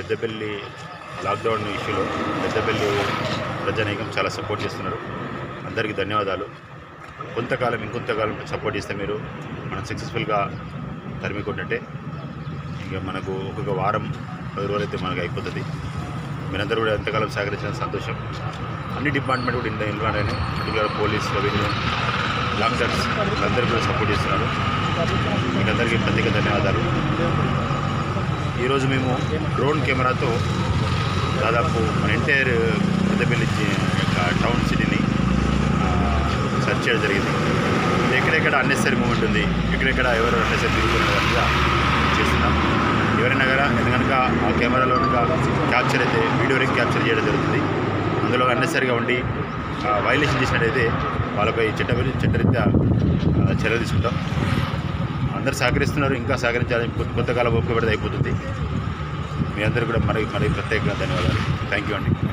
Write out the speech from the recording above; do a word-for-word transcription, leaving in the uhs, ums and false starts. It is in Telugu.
పెద్దపల్లి లాక్డౌన్ ఇష్యూలో పెద్దపల్లి ప్రజానీకం చాలా సపోర్ట్ చేస్తున్నారు. అందరికీ ధన్యవాదాలు. కొంతకాలం ఇంకొంతకాలం సపోర్ట్ చేస్తే మీరు మనం సక్సెస్ఫుల్గా తరిమి కొట్టినట్టే. ఇక మనకు ఒక్కొక్క వారం పది రోజులైతే మనకు అయిపోతుంది. మీరందరూ కూడా ఎంతకాలం సహకరించిన సంతోషం. అన్ని డిపార్ట్మెంట్ కూడా ఇంత ఇన్వాల్వ్ అయినాయి. పర్టికులర్ పోలీస్, రెవెన్యూ, డాక్టర్స్ అందరూ కూడా సపోర్ట్ చేస్తున్నారు. మీకు అందరికీ ప్రత్యేక ధన్యవాదాలు. ఈరోజు మేము డ్రోన్ కెమెరాతో దాదాపు మన ఎంటైర్ పెద్దపల్లి యొక్క టౌన్ సిటీని సెర్చ్ చేయడం జరిగింది. ఎక్కడెక్కడ అన్నెసరీ మూమెంట్ ఉంది, ఎక్కడెక్కడ ఎవరు అన్నెసరీ తిరుగుతున్నట్టుగా చేస్తున్నాం. ఎవరైనా కనుక ఆ కెమెరాలో కనుక క్యాప్చర్ అయితే వీడియో రింగ్ క్యాప్చర్ చేయడం జరుగుతుంది. అందులో అన్నెసరీగా ఉండి వైలేషన్ చేసినట్టయితే వాళ్ళపై చట్ట చట్టరీత్యా చర్యలు తీసుకుంటాం. అందరూ సహకరిస్తున్నారు. ఇంకా సహకరించాలని కొంతకాలం ఓపిక పెడితే అయిపోతుంది. మీ అందరూ కూడా మరి మరి ప్రత్యేకంగా ధన్యవాదాలు. థ్యాంక్ యూ అండి.